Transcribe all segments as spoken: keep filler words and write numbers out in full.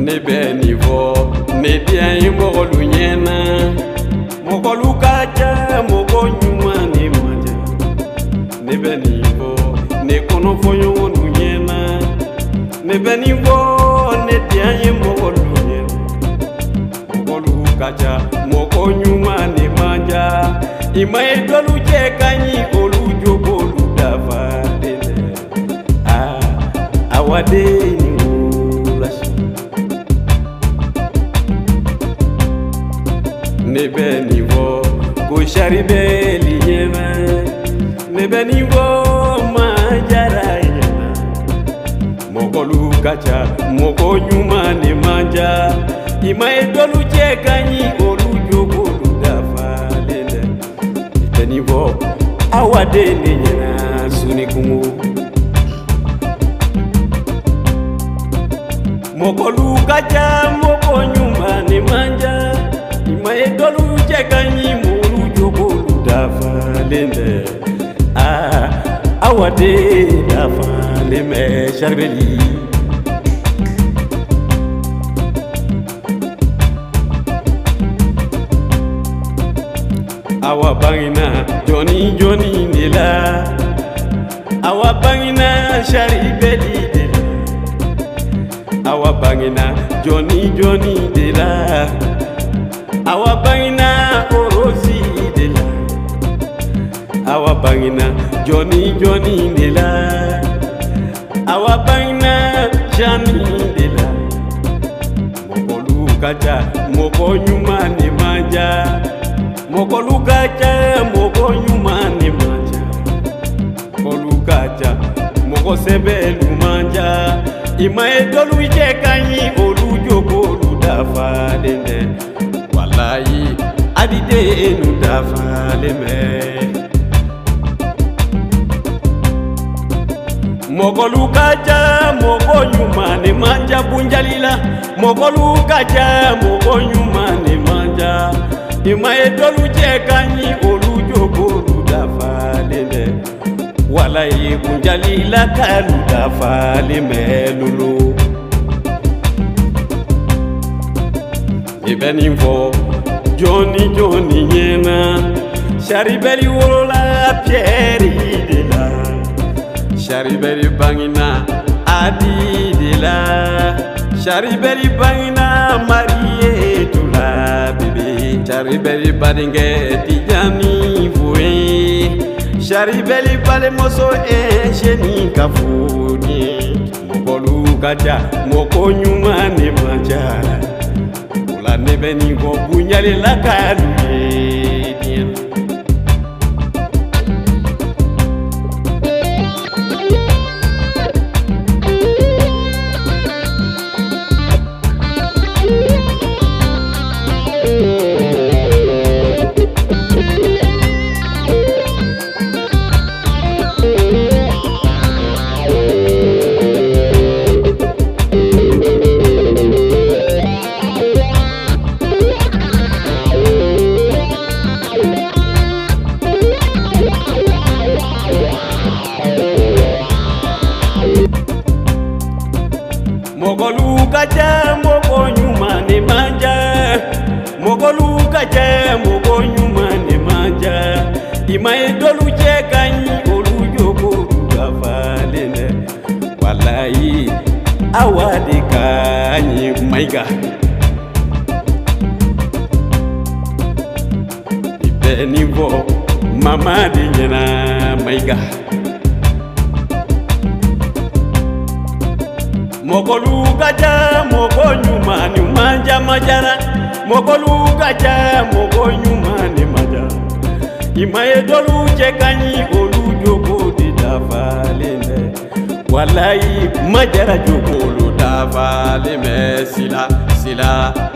ne bɛ nin fɔ ne den ye mɔgɔlu ɲɛna mɔgɔlu ka ca mɔgɔ ɲuman ne man ca ne bɛ nin fɔ ne kɔnɔfɔɲɔgɔnlu ɲɛna ne bɛ nin fɔ ne den ye mɔgɔlu ɲɛna mɔgɔlu ka ca mɔgɔ ɲuman ne man ca i ma ye dɔlu cɛ ka ɲi olu jogolu dafalen tɛ aa awa den ni ne bɛ nin fɔ ko sari bɛ liɲɛna ne bɛ nin fɔ majara ɲɛna mɔgɔlu ka ca mɔgɔ ɲuman ne man ca i ma ye dɔlu cɛ ka ɲi olu jogolu dafalen tɛ i tɛ nin fɔ awa den ne ɲɛna suni kungo mɔgɔlu ka ca mɔgɔ ɲuman ne man ca i ma ye dɔlu cɛ ka ɲi molu jogolu dafalen tɛ aa awa den dafalen bɛ saribeli awa bangina jɔni jɔni de la awa bangina saribeli de la awa bangina jɔni jɔni de la awa bangina orosi de la awa bangina jɔni jɔni de la awa bangina jani de la mɔgɔlu ka ca mɔgɔ ɲuman ne man ca mɔgɔlu ka ca mɔgɔ ɲuman ne man ca mɔgɔlu ka ca mɔgɔ sɛbɛlu man ca i ma ye dɔlu cɛ ka ɲi olu jogolu dafalen tɛ walayi adi denu dafalen bɛ mɔgɔlu ka ca mɔgɔ ɲuman ne man ca bunjalila mɔgɔlu ka ca mɔgɔ ɲuman ne man ca i ma ye dɔlu cɛ ka ɲi olu jogolu dafalen bɛ walayi bunjalila kalu dafalen bɛ lolo i bɛ nin fɔ jɔni jɔni ɲɛna saribɛli wolola piyɛri de la saribɛli bangina adi de la saribɛli bangina mariyatu la bebe saribɛli badenkɛ tijani foye saribɛli balimamuso ɛnsɛni ka foni mɔgɔlu ka ca mɔgɔ ɲuman ne man ca la ne bɛ nin fɔ bunyalela kalu ye diɲɛ mɔgɔlu ka ca mɔgɔ ɲuman ne man ca mɔgɔlu ka ca mɔgɔ ɲuman ne man ca i ma ye dɔlu cɛ ka ɲi olu jogolu dafalen tɛ walayi awa de ka ɲi mayiga i bɛ nin fɔ mama de ɲɛna mayiga mɔgɔlu ka ca mɔgɔ ɲuman ne man ca majara mɔgɔlu ka ca mɔgɔ ɲuman ne man ca i ma ye dɔlu cɛ ka ɲi olu jogo de dafalen tɛ walayi majara jogolu dafalen bɛ sila sila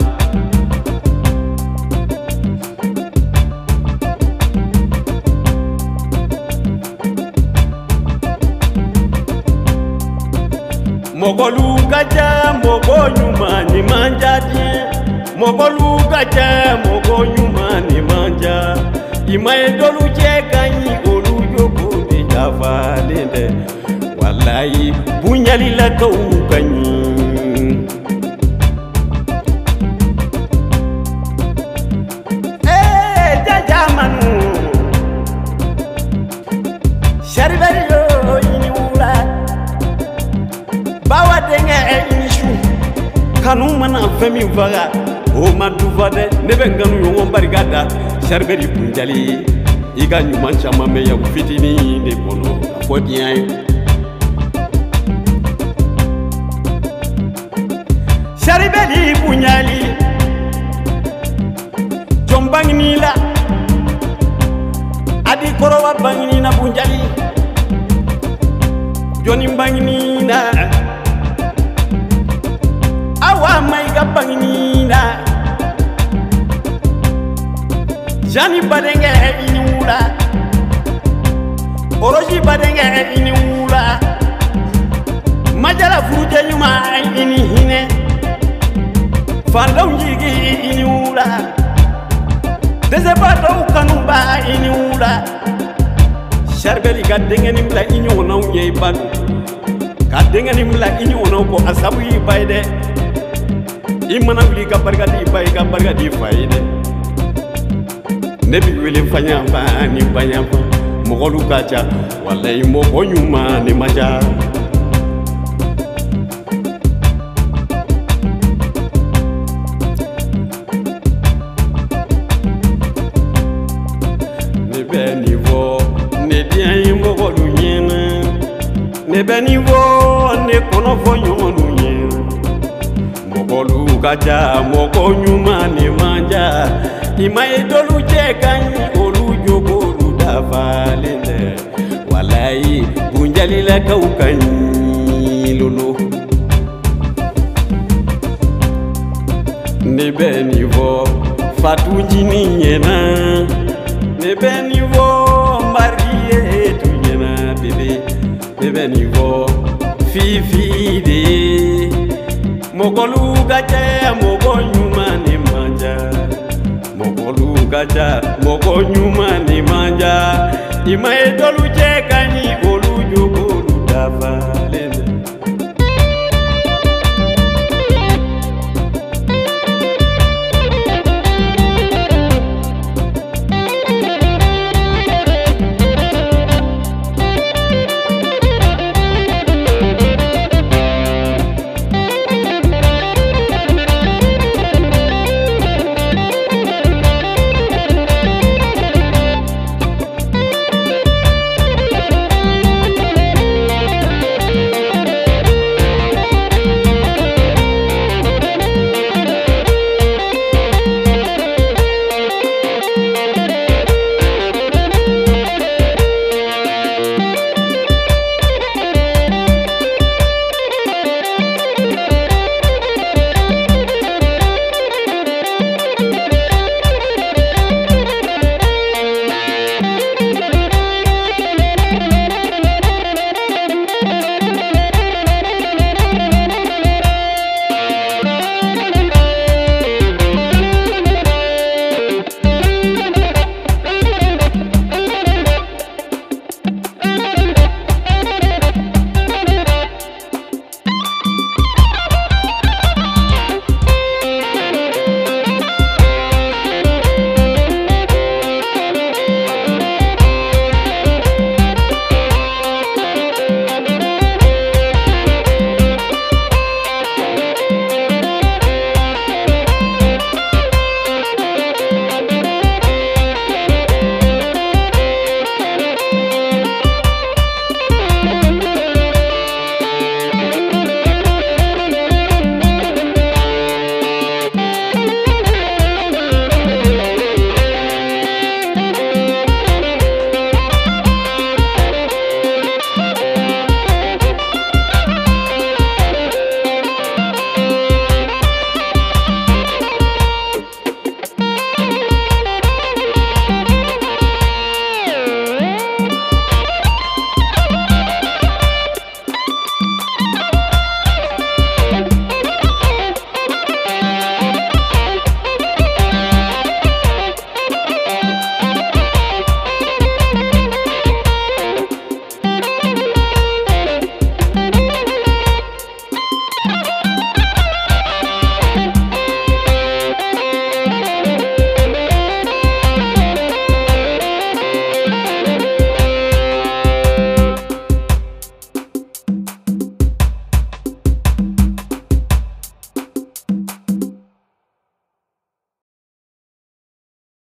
mɔgɔlu ka ca mɔgɔ ɲuman ne man ca diɲɛ mɔgɔlu ka ca mɔgɔ ɲuman ne man ca i ma ye dɔlu cɛ ka ɲi olu jogo de dafalen tɛ walayi buɲalilakaw ka ɲi kanu mana fɛn min faga o ma dufa dɛ ne bɛ nganu ɲɔgɔn barika da Sarbeli Bunjali i ka ɲuman caman bɛ yaku fitinin de kɔnɔ a fɔ diɲɛ ye Sarbeli Bunjali jɔn bangini la adi kɔrɔba bangini na Bunjali jɔni bangini na awa maiga bangini na jani badenge ini wula oroji badenge ini wula majala furuje nyuma ini hine fandaw jigi ini wula dese bato kanuba ini wula Sarbeli ga dengeni mla ini wonaw ye banu ka dengeni mla ini wonaw ko asabu yi bayde imana wuli ka barika di bay ka barika di fayde ne bi wele fanya ba ni banya ba mogolu ka ca wallahi mo ko nyuma ni maja ne be niveau ne bien mogolu nyena ne be niveau ne kono fo nyonu nyena mogolu ka ca mogo nyuma ni maja imaye dolu jekanyi olu jogolu dafalende wallahi Bunjali la kaukanyi lolo ne be niveau Fatou Jini nyena ne be niveau Marie tu nyena bébé ne be niveau Fifi de mogolu gacha mogo nyuma ni manja mogolu gacha mogo nyuma ni manja imaye dolu jekanyi olu jogolu dafa